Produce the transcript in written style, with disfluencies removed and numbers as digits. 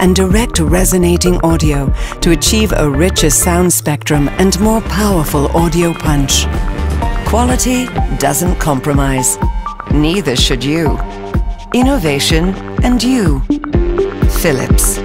and direct resonating audio to achieve a richer sound spectrum and more powerful audio punch. Quality doesn't compromise. Neither should you. Innovation and you. Philips.